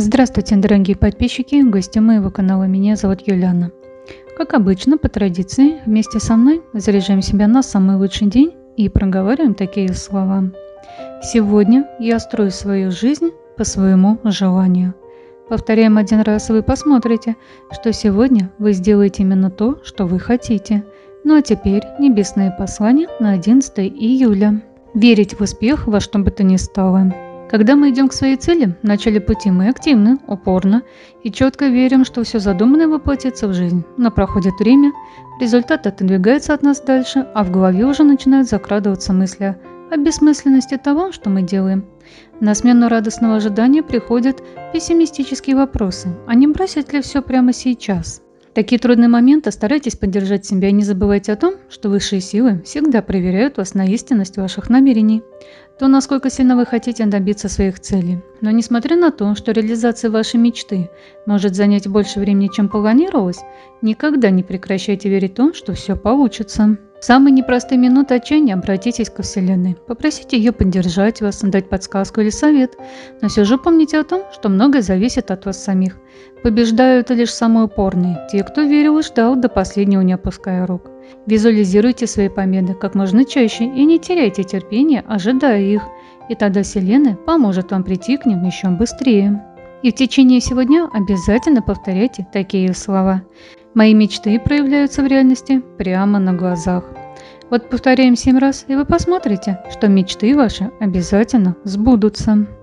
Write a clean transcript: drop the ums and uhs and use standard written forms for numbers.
Здравствуйте, дорогие подписчики, гости моего канала. Меня зовут Юлиана. Как обычно, по традиции, вместе со мной заряжаем себя на самый лучший день и проговариваем такие слова. Сегодня я строю свою жизнь по своему желанию. Повторяем один раз, и вы посмотрите, что сегодня вы сделаете именно то, что вы хотите. Ну а теперь небесные послания на 11 июля. Верить в успех во что бы то ни стало. Когда мы идем к своей цели, в начале пути мы активны, упорно и четко верим, что все задуманное воплотится в жизнь. Но проходит время, результат отодвигается от нас дальше, а в голове уже начинают закрадываться мысли о бессмысленности того, что мы делаем. На смену радостного ожидания приходят пессимистические вопросы, а не бросить ли все прямо сейчас? В такие трудные моменты старайтесь поддержать себя и не забывайте о том, что высшие силы всегда проверяют вас на истинность ваших намерений, то, насколько сильно вы хотите добиться своих целей. Но несмотря на то, что реализация вашей мечты может занять больше времени, чем планировалось, никогда не прекращайте верить в то, что все получится. В самые непростые минуты отчаяния обратитесь ко Вселенной. Попросите ее поддержать вас, дать подсказку или совет. Но все же помните о том, что многое зависит от вас самих. Побеждают лишь самые упорные, те, кто верил и ждал до последнего, не опуская рук. Визуализируйте свои победы как можно чаще и не теряйте терпения, ожидая их. И тогда Вселенная поможет вам прийти к ним еще быстрее. И в течение всего дня обязательно повторяйте такие слова. Мои мечты проявляются в реальности прямо на глазах. Вот повторяем 7 раз, и вы посмотрите, что мечты ваши обязательно сбудутся.